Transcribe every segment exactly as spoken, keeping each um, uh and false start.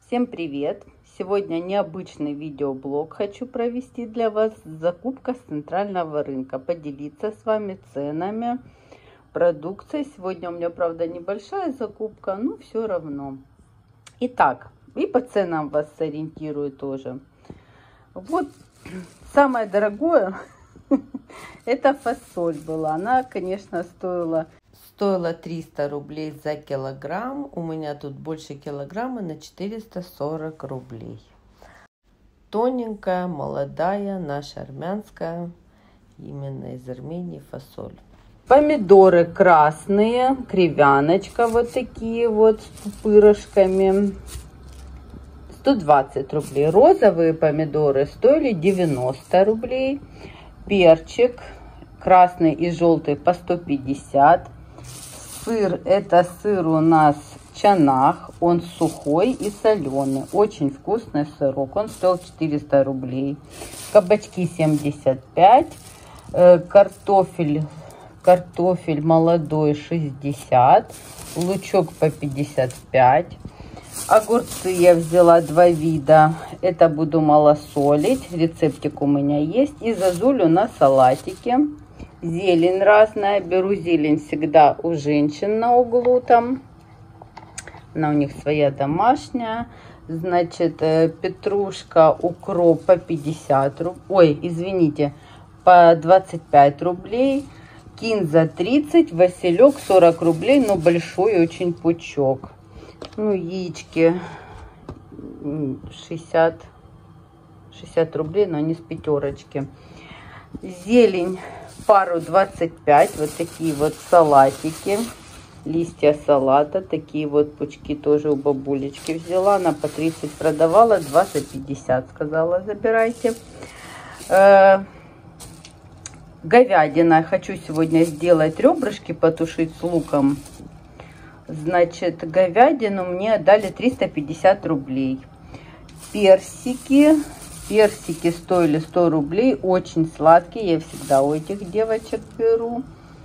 Всем привет! Сегодня необычный видеоблог хочу провести для вас. Закупка с центрального рынка. Поделиться с вами ценами, продукцией. Сегодня у меня, правда, небольшая закупка, но все равно. Итак, и по ценам вас сориентирую тоже. Вот самое дорогое, это фасоль была. Она, конечно, стоила... Стоила триста рублей за килограмм. У меня тут больше килограмма на четыреста сорок рублей. Тоненькая, молодая, наша армянская, именно из Армении фасоль. Помидоры красные, кривяночка вот такие вот с пупырышками. сто двадцать рублей. Розовые помидоры стоили девяносто рублей. Перчик красный и желтый по сто пятьдесят. Сыр, это сыр у нас чанах, он сухой и соленый, очень вкусный сырок, он стоил четыреста рублей. Кабачки семьдесят пять, э, картофель, картофель молодой шестьдесят, лучок по пятьдесят пять. Огурцы я взяла два вида, это буду малосолить, рецептик у меня есть, и зазулю на салатике. Зелень разная, беру зелень всегда у женщин на углу там, она у них своя домашняя. Значит, петрушка, укроп по пятьдесят рублей, ой, извините, по двадцать пять рублей, кинза тридцать, василек сорок рублей, но большой очень пучок. Ну, яички шестьдесят, шестьдесят рублей, но они с пятерочки. Зелень пару двадцать пять, вот такие вот салатики, листья салата, такие вот пучки тоже у бабулечки взяла, она по тридцать продавала, два за пятьдесят сказала, забирайте. Э, говядина, хочу сегодня сделать ребрышки, потушить с луком. Значит, говядину мне дали триста пятьдесят рублей. Персики. Персики стоили сто рублей, очень сладкие, я всегда у этих девочек беру.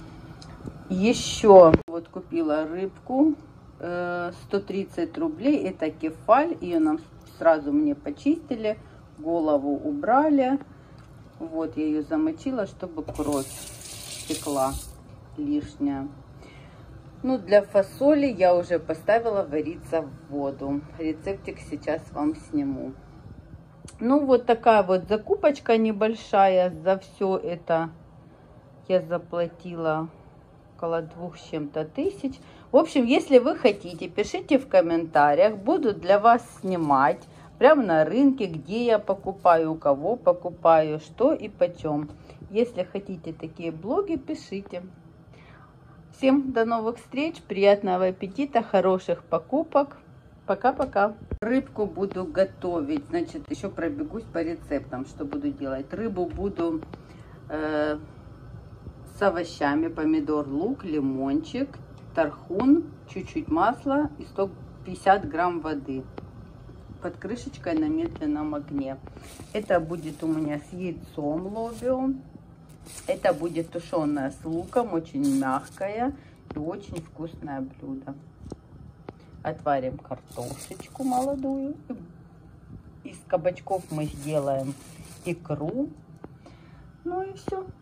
Еще вот купила рыбку, сто тридцать рублей, это кефаль, ее нам сразу мне почистили, голову убрали. Вот я ее замочила, чтобы кровь стекла лишняя. Ну, для фасоли я уже поставила вариться в воду, рецептик сейчас вам сниму. Ну, вот такая вот закупочка небольшая. За все это я заплатила около двух с чем-то тысяч. В общем, если вы хотите, пишите в комментариях. Буду для вас снимать прямо на рынке, где я покупаю, у кого покупаю, что и почем. Если хотите такие блоги, пишите. Всем до новых встреч, приятного аппетита, хороших покупок. Пока-пока. Рыбку буду готовить. Значит, еще пробегусь по рецептам, что буду делать. Рыбу буду э, с овощами. Помидор, лук, лимончик, тархун, чуть-чуть масла и сто пятьдесят грамм воды. Под крышечкой на медленном огне. Это будет у меня с яйцом лобио. Это будет тушеное с луком. Очень мягкое и очень вкусное блюдо. Отварим картошечку молодую. Из кабачков мы сделаем икру. Ну и все.